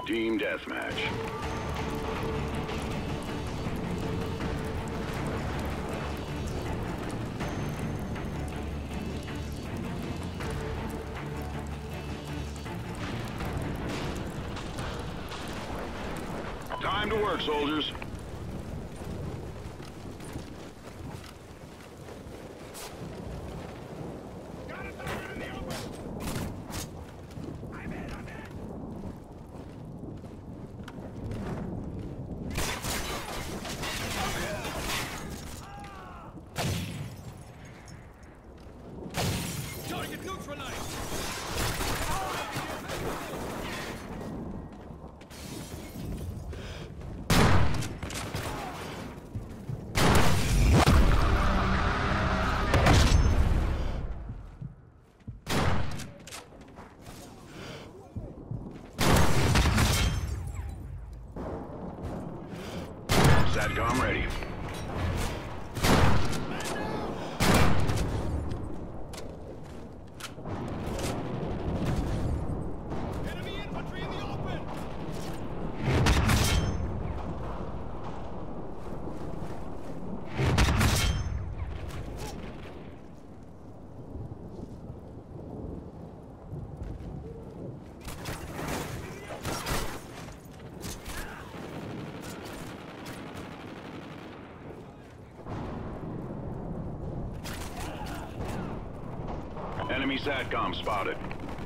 Team deathmatch. Time to work, soldiers. Target neutralized! SATCOM ready. Enemy infantry in the open! Enemy SATCOM spotted.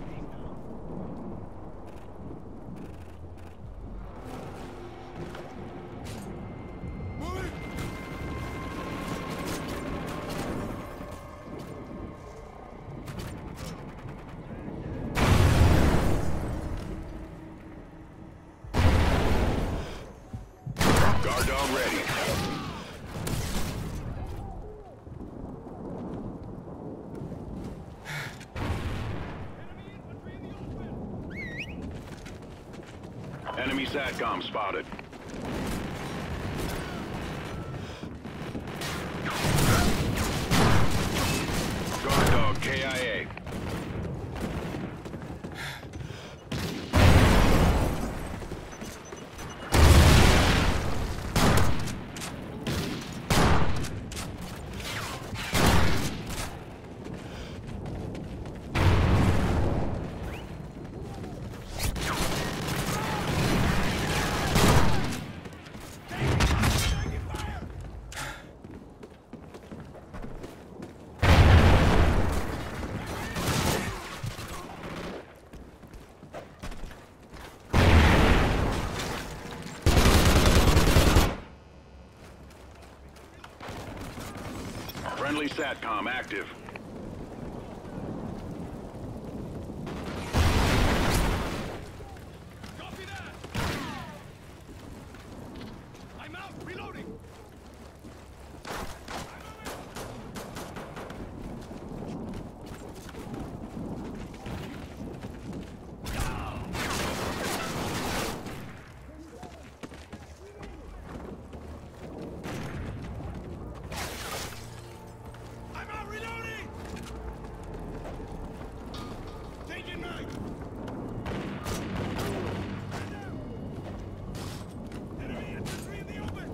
Guard dog ready. Enemy SATCOM spotted. Guard dog KIA. Friendly SATCOM active. Copy that! I'm out, reloading! I'm out, reloading! Changing mag! Enemy infantry in the open!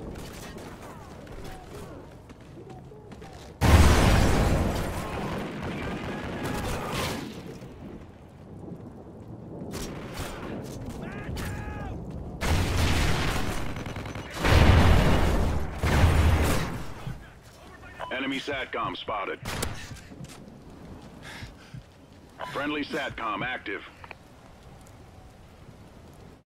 Man down! Enemy SATCOM spotted. Friendly SATCOM active.